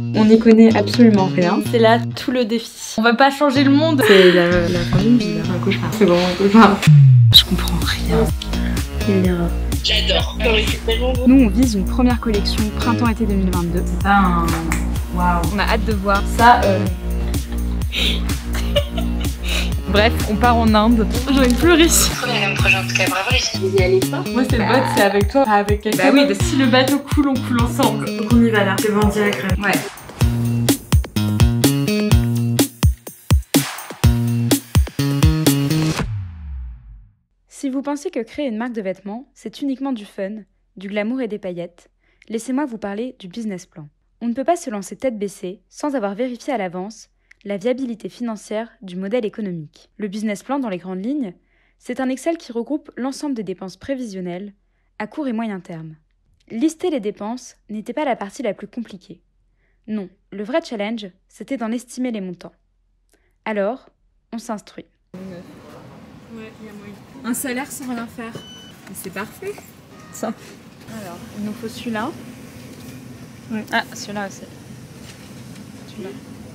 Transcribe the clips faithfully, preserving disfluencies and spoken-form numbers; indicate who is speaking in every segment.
Speaker 1: On n'y connaît absolument rien.
Speaker 2: C'est là tout le défi. On va pas changer le monde.
Speaker 1: C'est la, la fin d'une vie, un cauchemar. C'est vraiment un cauchemar.
Speaker 2: Je comprends rien.
Speaker 1: Il ira.
Speaker 3: J'adore.
Speaker 1: Nous, on vise une première collection printemps-été deux mille vingt-deux.
Speaker 2: C'est pas un... Waouh.
Speaker 1: On a hâte de voir ça. Euh...
Speaker 2: Bref, on part en Inde. J'ai envie de pleurer.
Speaker 3: Trop bien comme projet en tout cas, bravo les filles. Vous y allez pas?
Speaker 2: Moi c'est le
Speaker 1: Bah...
Speaker 2: bot, c'est avec toi, pas avec quelqu'un.
Speaker 1: Bah oui,
Speaker 2: bah, si le bateau coule, on coule ensemble.
Speaker 1: Donc on y va là. C'est bon, direct.
Speaker 2: Ouais.
Speaker 1: Si vous pensez que créer une marque de vêtements, c'est uniquement du fun, du glamour et des paillettes, laissez-moi vous parler du business plan. On ne peut pas se lancer tête baissée sans avoir vérifié à l'avance la viabilité financière du modèle économique. Le business plan, dans les grandes lignes, c'est un Excel qui regroupe l'ensemble des dépenses prévisionnelles à court et moyen terme. Lister les dépenses n'était pas la partie la plus compliquée. Non, le vrai challenge, c'était d'en estimer les montants. Alors, on s'instruit.
Speaker 2: Ouais, il y a moyen.
Speaker 1: Un salaire sans rien faire. C'est parfait. Ça. Alors, il nous faut celui-là.
Speaker 2: Ouais.
Speaker 1: Ah, celui-là aussi. Celui-là.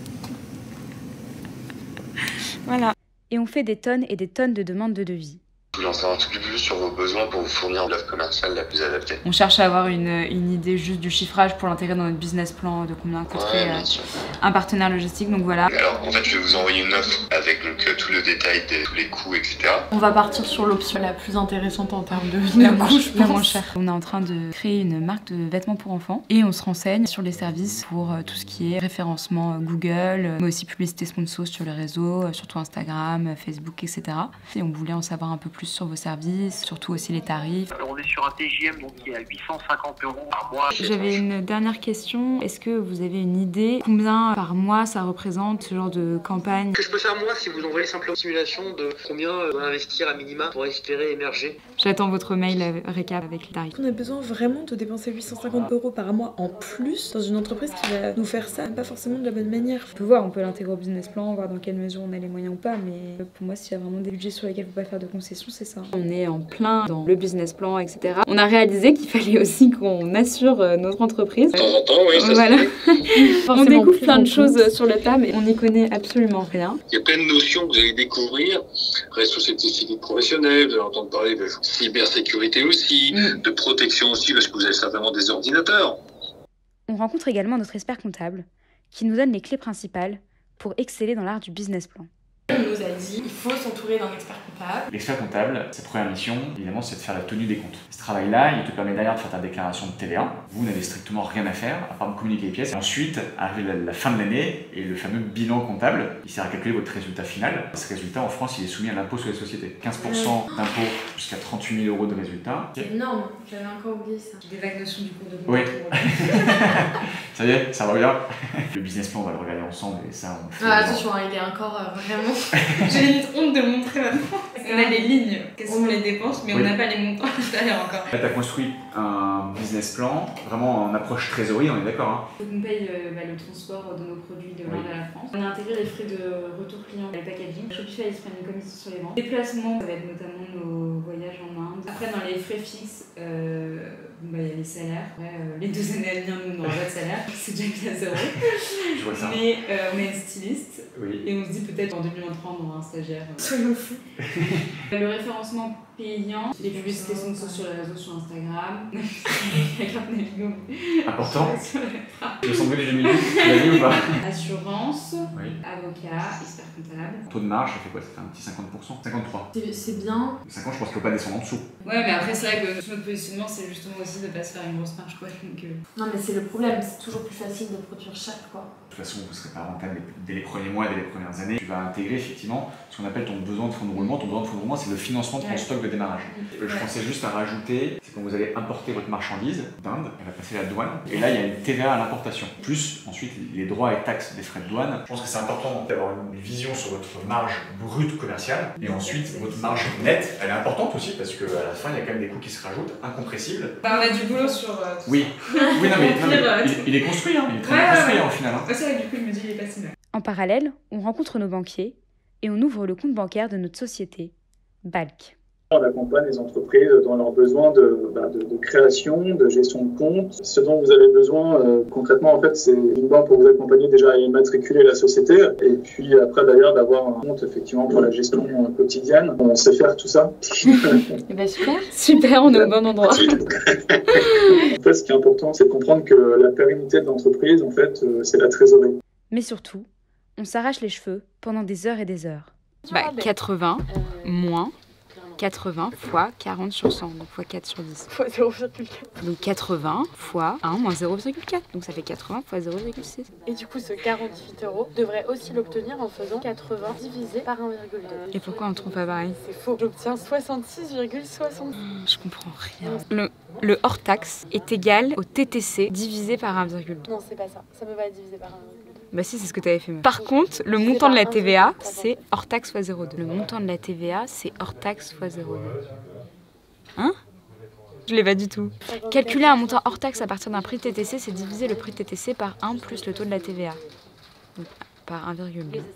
Speaker 1: Voilà. Et on fait des tonnes et des tonnes de demandes de devis.
Speaker 4: Je voulais en savoir un tout petit peu plus sur vos besoins pour vous fournir l'offre commerciale la plus adaptée.
Speaker 1: On cherche à avoir une, une idée juste du chiffrage pour l'intégrer dans notre business plan de combien coûterait
Speaker 4: Ouais,
Speaker 1: euh, un partenaire logistique, donc voilà.
Speaker 4: Alors en fait je vais vous envoyer une offre avec donc, euh, tout le détail de tous les coûts, et cetera.
Speaker 2: On va partir sur l'option la plus intéressante en termes de
Speaker 1: La
Speaker 2: de
Speaker 1: moins,
Speaker 2: coût, je
Speaker 1: la
Speaker 2: pense.
Speaker 1: moins chère. On est en train de créer une marque de vêtements pour enfants et on se renseigne sur les services pour euh, tout ce qui est référencement euh, Google, euh, mais aussi publicité sponsor sur les réseaux, euh, surtout Instagram, euh, Facebook, et cetera. Et on voulait en savoir un peu plus sur vos services, surtout aussi les tarifs.
Speaker 5: Alors on est sur un T J M donc qui est à huit cent cinquante euros par mois.
Speaker 1: J'avais une dernière question. Est-ce que vous avez une idée combien par mois ça représente ce genre de campagne?
Speaker 6: Ce que je peux faire moi, c'est vous envoyer simplement une simulation de combien on doit investir à minima pour espérer émerger.
Speaker 1: J'attends votre mail euh, récap avec les tarifs.
Speaker 7: On a besoin vraiment de dépenser huit cent cinquante euros par mois en plus dans une entreprise qui va nous faire ça, pas forcément de la bonne manière.
Speaker 1: On peut voir, on peut l'intégrer au business plan, voir dans quelle mesure on a les moyens ou pas, mais pour moi, s'il y a vraiment des budgets sur lesquels on peut pas faire de concessions, c'est ça. On est en plein dans le business plan, et cetera. On a réalisé qu'il fallait aussi qu'on assure notre entreprise.
Speaker 4: De temps en temps, oui, ça
Speaker 1: Voilà. On découvre plein de
Speaker 7: plus
Speaker 1: choses sur le tas, mais on n'y connaît absolument rien.
Speaker 4: Il y a plein de notions que vous allez découvrir. Responsabilité civile professionnelle, vous allez entendre parler de cybersécurité aussi,
Speaker 1: Mm.
Speaker 4: de protection aussi, parce que vous avez certainement des ordinateurs.
Speaker 1: On rencontre également notre expert comptable, qui nous donne les clés principales pour exceller dans l'art du business plan.
Speaker 2: On nous a dit il faut s'entourer d'un expert comptable.
Speaker 8: L'expert comptable, sa première mission, évidemment, c'est de faire la tenue des comptes. Ce travail-là, il te permet derrière de faire ta déclaration de T V A. Vous n'avez strictement rien à faire, à part me communiquer les pièces. Et ensuite, arrive la, la fin de l'année et le fameux bilan comptable. Il sert à calculer votre résultat final. Ce résultat, en France, il est soumis à l'impôt sur les sociétés. quinze pour cent d'impôt jusqu'à trente-huit mille euros de résultat.
Speaker 2: C'est énorme, j'avais encore oublié ça.
Speaker 1: Des vagues notions du cours de
Speaker 8: Oui. Ça y est, ça va bien. Le business plan, on va le regarder ensemble et ça, on le fait.
Speaker 2: Ah, attention, hein, il est encore euh, vraiment. J'ai limite honte de le montrer maintenant. On a les lignes, quelles sont les dépenses, mais
Speaker 8: Oui.
Speaker 2: on n'a pas les montants à l'intérieur encore.
Speaker 8: Là, tu as construit un business plan, vraiment en approche trésorerie, on est d'accord, hein.
Speaker 1: Il faut qu'on paye euh, bah, le transport de nos produits de l'Inde
Speaker 8: Oui.
Speaker 1: à la France. On a intégré les frais de retour client et le packaging. Shopify, ils se prennent une commission sur les ventes. Déplacement, ça va être notamment nos voyages en Inde. Après, dans les frais fixes, euh, bah, il y a les salaires. Après, euh, les deux années à venir, nous, on n'aura pas de salaire. C'est déjà mis à zéro.
Speaker 8: Je vois ça.
Speaker 1: Mais euh, on est une styliste.
Speaker 8: Oui.
Speaker 1: Et on se dit peut-être en deux mille vingt-trois, on aura un stagiaire.
Speaker 2: Soyons fous.
Speaker 1: Le référencement payant, les publicités sont sur les réseaux, sur Instagram. Regarde Navigo.
Speaker 8: Important. Je sens que j'ai mis tu l'as vu ou pas?
Speaker 1: Assurance,
Speaker 8: Oui.
Speaker 1: avocat, expert comptable.
Speaker 8: Taux de marge, ça fait quoi? Ça fait un petit cinquante pour cent? cinquante-trois.
Speaker 2: C'est- C'est bien.
Speaker 8: cinquante, je pense qu'il ne faut pas descendre en dessous.
Speaker 1: Ouais, mais après, c'est vrai que notre positionnement, c'est justement aussi de ne pas se faire une grosse marge, quoi. Donc, euh...
Speaker 2: Non, mais c'est le problème, c'est toujours plus facile de produire chaque quoi.
Speaker 8: De toute façon, vous ne serez pas rentable dès les premiers mois, dès les premières années. Tu vas intégrer effectivement ce qu'on appelle ton besoin de fonds de roulement. Ton besoin de fonds de roulement, c'est le financement de ton
Speaker 1: Ouais.
Speaker 8: stock de démarrage. Euh, Je pensais juste à rajouter, c'est quand vous allez importer votre marchandise d'Inde, elle va passer la douane, et là il y a une T V A à l'importation, plus ensuite les droits et taxes des frais de douane. Je pense que c'est important d'avoir une vision sur votre marge brute commerciale, et ensuite votre marge nette, elle est importante aussi parce qu'à la fin il y a quand même des coûts qui se rajoutent, incompressibles.
Speaker 1: Bah, on a du boulot sur. Euh,
Speaker 8: Oui, oui non mais, non, mais
Speaker 1: Pire, euh,
Speaker 8: il, il est construit, hein. Il est très
Speaker 1: Ouais,
Speaker 8: bien
Speaker 1: ouais,
Speaker 8: construit
Speaker 1: ouais.
Speaker 8: hein, au final. Hein.
Speaker 1: Ouais, c'est vrai, du coup, je me dis, il est pas si mal. En parallèle, on rencontre nos banquiers et on ouvre le compte bancaire de notre société, Balk.
Speaker 9: On accompagne les entreprises dans leurs besoins de, bah, de, de création, de gestion de compte. Ce dont vous avez besoin euh, concrètement, en fait, c'est une banque pour vous accompagner déjà à immatriculer la société et puis après d'ailleurs d'avoir un compte effectivement pour la gestion euh, quotidienne. On sait faire tout ça.
Speaker 1: Et ben super, super, on est au bon endroit.
Speaker 9: En fait, ce qui est important, c'est de comprendre que la pérennité de l'entreprise, en fait, euh, c'est la trésorerie.
Speaker 1: Mais surtout, on s'arrache les cheveux pendant des heures et des heures. Bah quatre-vingts moins quatre-vingts fois quarante sur cent, donc fois quatre sur dix.
Speaker 7: Fois zéro virgule quatre.
Speaker 1: Donc quatre-vingts fois un moins zéro virgule quatre, donc ça fait quatre-vingts fois zéro virgule six.
Speaker 7: Et du coup, ce quarante-huit euros devrait aussi l'obtenir en faisant quatre-vingts divisé par un virgule deux.
Speaker 1: Et pourquoi on ne trouve pas pareil?
Speaker 7: C'est faux. J'obtiens soixante-six virgule soixante.
Speaker 1: Je comprends rien. Le, le hors-taxe est égal au T T C divisé par un virgule deux.
Speaker 7: Non, c'est pas ça. Ça peut pas être divisé par un virgule deux.
Speaker 1: Bah si, c'est ce que tu avais fait. Par contre, le montant de la T V A, c'est hors taxe fois zéro virgule deux. Le montant de la T V A, c'est hors taxe fois zéro virgule deux. Hein? Je l'ai pas du tout. Calculer un montant hors taxe à partir d'un prix T T C, c'est diviser le prix T T C par un plus le taux de la T V A. Donc, par un virgule deux.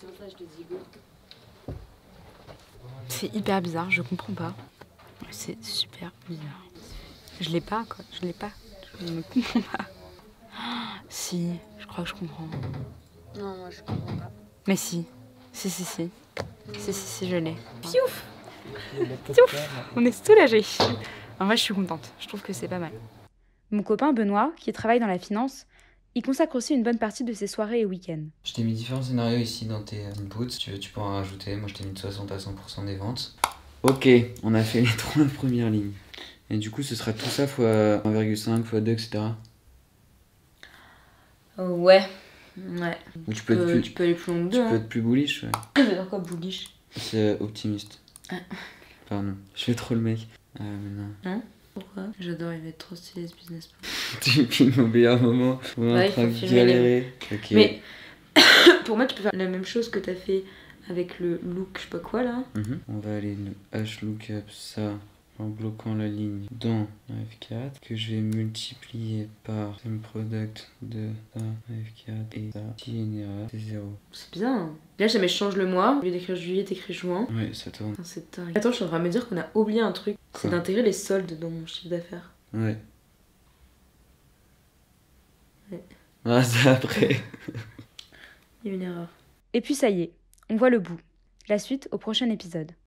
Speaker 1: C'est hyper bizarre, je comprends pas. C'est super bizarre. Je l'ai pas, quoi. Je l'ai pas. Je ne comprends pas. Si, je crois que je comprends.
Speaker 7: Non, moi je comprends pas.
Speaker 1: Mais si, si, si, si. Si, si, si, je l'ai. Piouf Piouf On est soulagés. En vrai, je suis contente. Je trouve que c'est pas mal. Mon copain Benoît, qui travaille dans la finance, il consacre aussi une bonne partie de ses soirées et week-ends.
Speaker 10: Je t'ai mis différents scénarios ici dans tes inputs. Si tu veux, tu peux en rajouter. Moi, je t'ai mis de soixante à cent pour cent des ventes. Ok, on a fait les trois premières lignes. Et du coup, ce sera tout ça fois un virgule cinq, fois deux, et cetera.
Speaker 1: Ouais, ouais.
Speaker 10: Ou tu peux être
Speaker 1: Euh,
Speaker 10: plus,
Speaker 1: tu peux aller plus loin que
Speaker 10: tu
Speaker 1: deux.
Speaker 10: peux
Speaker 1: Hein.
Speaker 10: être plus bullish, ouais.
Speaker 1: J'adore quoi, bullish?
Speaker 10: C'est optimiste.
Speaker 1: Ah.
Speaker 10: Pardon, je fais trop le mec. Euh, mais non.
Speaker 1: Hein? Pourquoi? J'adore, il va être trop stylé ce business plan.
Speaker 10: Tu filmes au meilleur moment, on est
Speaker 1: Ouais,
Speaker 10: en
Speaker 1: il
Speaker 10: train
Speaker 1: faut
Speaker 10: de
Speaker 1: filmer
Speaker 10: galérer. Ok.
Speaker 1: Mais pour moi, tu peux faire la même chose que t'as fait avec le look, je sais pas quoi là.
Speaker 10: Mhm. On va aller nous H-lookup ça en bloquant la ligne dans F quatre que je vais multiplier par sum product de ça F quatre et ça qui génère c'est zéro.
Speaker 1: C'est bien. Hein. Là, jamais je change le mois. Au lieu d'écrire juillet, t'écris juin.
Speaker 10: Ouais, ça tourne.
Speaker 1: Putain, c'est dingue. Attends, je suis en train de me dire qu'on a oublié un truc. C'est
Speaker 10: Quoi?
Speaker 1: d'intégrer les soldes dans mon chiffre d'affaires.
Speaker 10: Ouais.
Speaker 1: Ouais.
Speaker 10: Ah, ça après.
Speaker 1: Il y a une erreur. Et puis ça y est, on voit le bout. La suite au prochain épisode.